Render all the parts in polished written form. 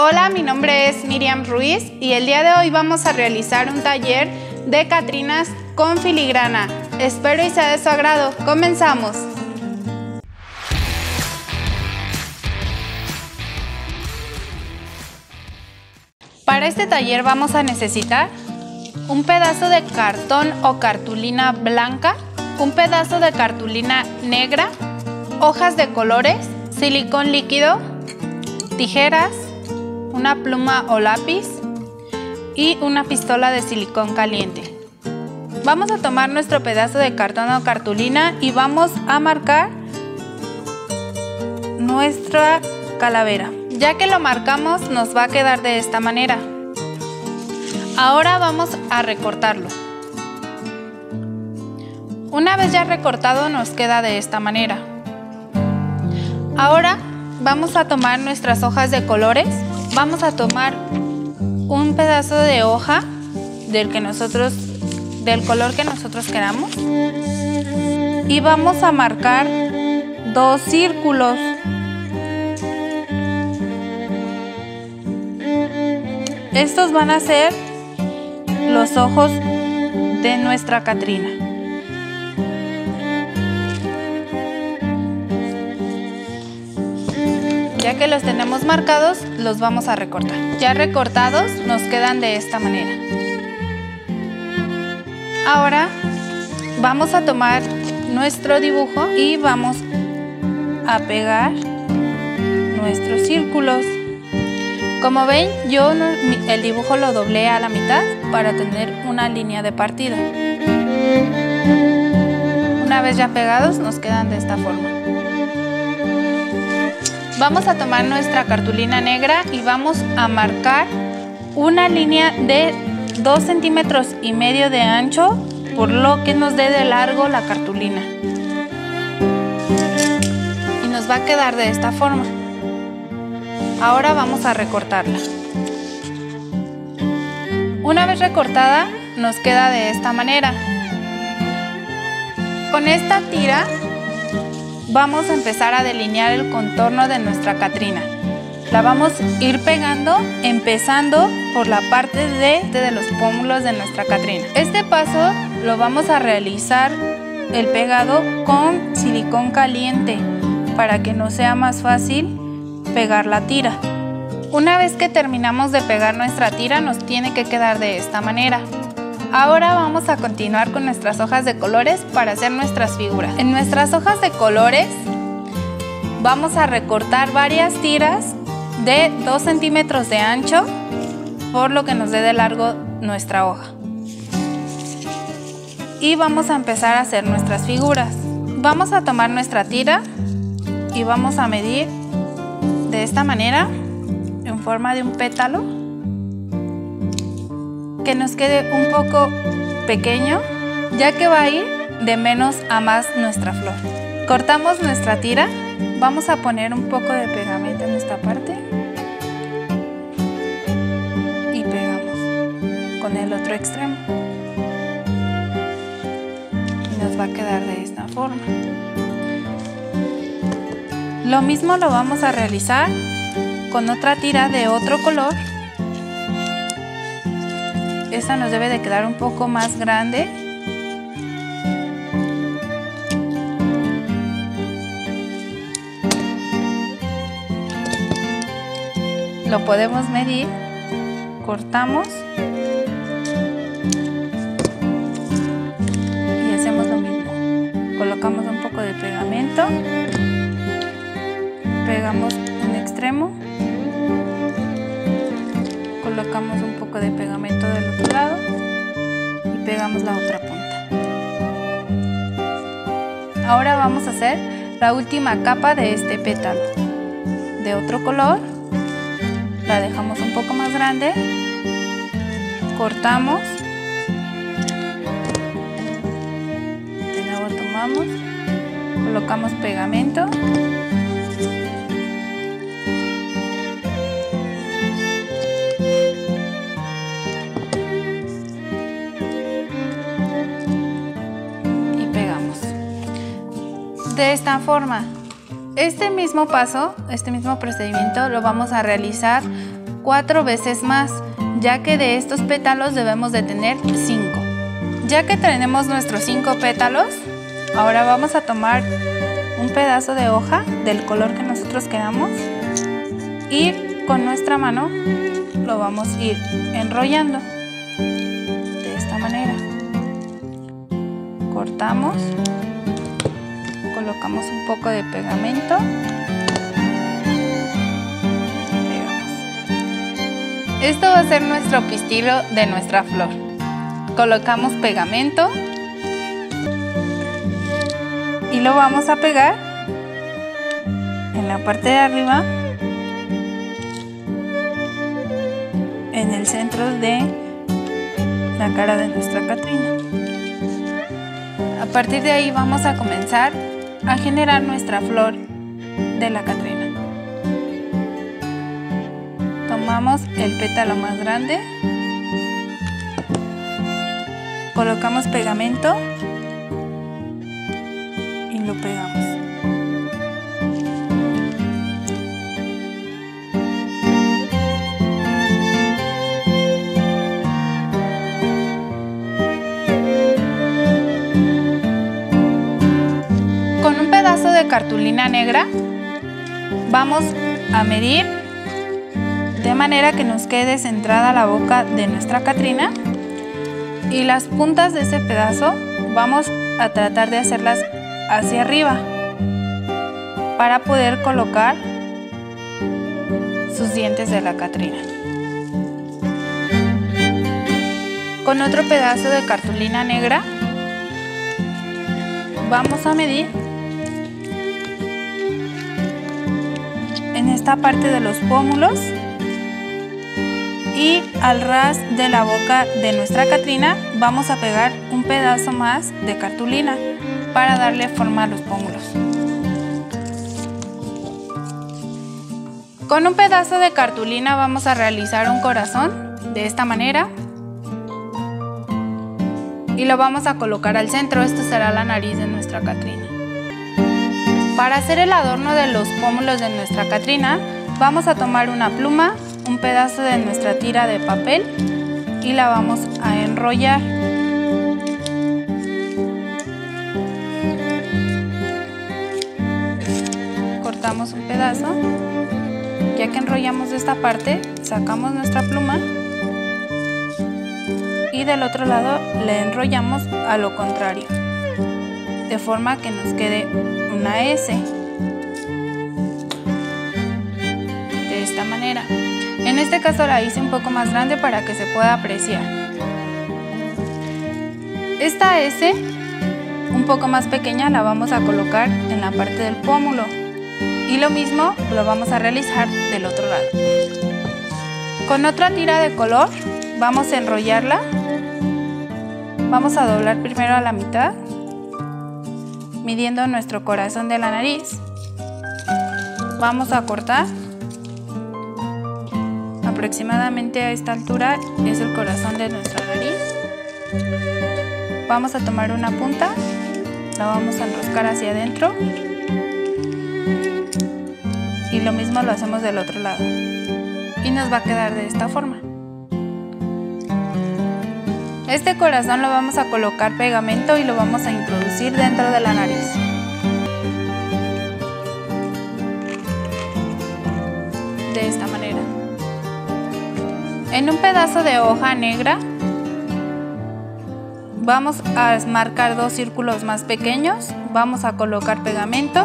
Hola, mi nombre es Miriam Ruiz y el día de hoy vamos a realizar un taller de catrinas con filigrana. Espero y sea de su agrado. ¡Comenzamos! Para este taller vamos a necesitar un pedazo de cartón o cartulina blanca, un pedazo de cartulina negra, hojas de colores, silicón líquido, tijeras, una pluma o lápiz y una pistola de silicón caliente. Vamos a tomar nuestro pedazo de cartón o cartulina y vamos a marcar nuestra calavera. Ya que lo marcamos, nos va a quedar de esta manera. Ahora vamos a recortarlo. Una vez ya recortado, nos queda de esta manera. Ahora vamos a tomar nuestras hojas de colores. Vamos a tomar un pedazo de hoja del color que nosotros queramos y vamos a marcar 2 círculos. Estos van a ser los ojos de nuestra catrina. Ya que los tenemos marcados, los vamos a recortar. Ya recortados, nos quedan de esta manera. Ahora vamos a tomar nuestro dibujo y vamos a pegar nuestros círculos. Como ven, yo el dibujo lo doblé a la mitad para tener una línea de partida. Una vez ya pegados, nos quedan de esta forma. Vamos a tomar nuestra cartulina negra y vamos a marcar una línea de 2,5 centímetros de ancho, por lo que nos dé de largo la cartulina. Y nos va a quedar de esta forma. Ahora vamos a recortarla. Una vez recortada, nos queda de esta manera. Con esta tira vamos a empezar a delinear el contorno de nuestra catrina. La vamos a ir pegando, empezando por la parte de los pómulos de nuestra catrina. Este paso lo vamos a realizar el pegado con silicón caliente para que nos sea más fácil pegar la tira. Una vez que terminamos de pegar nuestra tira, nos tiene que quedar de esta manera. Ahora vamos a continuar con nuestras hojas de colores para hacer nuestras figuras. En nuestras hojas de colores vamos a recortar varias tiras de 2 centímetros de ancho, por lo que nos dé de largo nuestra hoja. Y vamos a empezar a hacer nuestras figuras. Vamos a tomar nuestra tira y vamos a medir de esta manera, en forma de un pétalo, que nos quede un poco pequeño, ya que va a ir de menos a más nuestra flor. Cortamos nuestra tira, vamos a poner un poco de pegamento en esta parte y pegamos con el otro extremo. Y nos va a quedar de esta forma. Lo mismo lo vamos a realizar con otra tira de otro color. Esta nos debe de quedar un poco más grande. Lo podemos medir, cortamos y hacemos lo mismo. Colocamos un poco de pegamento, pegamos un extremo, colocamos un poco de pegamento del otro lado y pegamos la otra punta. Ahora vamos a hacer la última capa de este pétalo. De otro color, la dejamos un poco más grande, cortamos, de nuevo tomamos, colocamos pegamento de esta forma. Este mismo paso, este mismo procedimiento lo vamos a realizar 4 veces más, ya que de estos pétalos debemos de tener 5. Ya que tenemos nuestros 5 pétalos, ahora vamos a tomar un pedazo de hoja del color que nosotros queramos y con nuestra mano lo vamos a ir enrollando de esta manera. Cortamos, colocamos un poco de pegamento, pegamos. Esto va a ser nuestro pistilo de nuestra flor. Colocamos pegamento y lo vamos a pegar en la parte de arriba, en el centro de la cara de nuestra Catrina. A partir de ahí vamos a comenzar a generar nuestra flor de la Catrina. Tomamos el pétalo más grande, colocamos pegamento y lo pegamos. Con un pedazo de cartulina negra vamos a medir de manera que nos quede centrada la boca de nuestra Catrina, y las puntas de ese pedazo vamos a tratar de hacerlas hacia arriba para poder colocar sus dientes de la Catrina. Con otro pedazo de cartulina negra vamos a medir en esta parte de los pómulos y al ras de la boca de nuestra Catrina vamos a pegar un pedazo más de cartulina para darle forma a los pómulos. Con un pedazo de cartulina vamos a realizar un corazón de esta manera y lo vamos a colocar al centro. Esto será la nariz de nuestra Catrina. Para hacer el adorno de los pómulos de nuestra Catrina vamos a tomar una pluma, un pedazo de nuestra tira de papel y la vamos a enrollar. Cortamos un pedazo. Ya que enrollamos esta parte, sacamos nuestra pluma y del otro lado le enrollamos a lo contrario, de forma que nos quede una S. De esta manera. En este caso la hice un poco más grande para que se pueda apreciar. Esta S un poco más pequeña la vamos a colocar en la parte del pómulo y lo mismo lo vamos a realizar del otro lado. Con otra tira de color vamos a enrollarla. Vamos a doblar primero a la mitad, midiendo nuestro corazón de la nariz. Vamos a cortar. Aproximadamente a esta altura es el corazón de nuestra nariz. Vamos a tomar una punta, la vamos a enroscar hacia adentro y lo mismo lo hacemos del otro lado y nos va a quedar de esta forma. Este corazón lo vamos a colocar pegamento y lo vamos a introducir dentro de la nariz. De esta manera. En un pedazo de hoja negra vamos a marcar 2 círculos más pequeños, vamos a colocar pegamento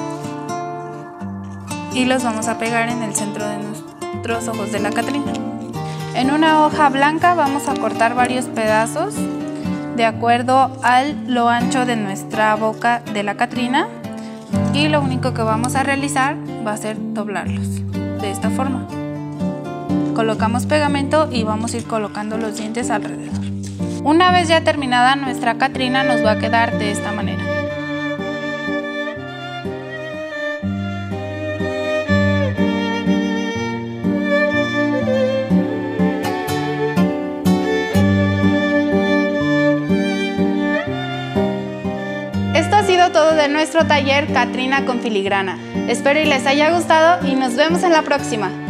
y los vamos a pegar en el centro de nuestros ojos de la Catrina. En una hoja blanca vamos a cortar varios pedazos de acuerdo a lo ancho de nuestra boca de la Catrina y lo único que vamos a realizar va a ser doblarlos de esta forma. Colocamos pegamento y vamos a ir colocando los dientes alrededor. Una vez ya terminada nuestra Catrina nos va a quedar de esta manera. Esto ha sido todo de nuestro taller Catrina con filigrana. Espero y les haya gustado y nos vemos en la próxima.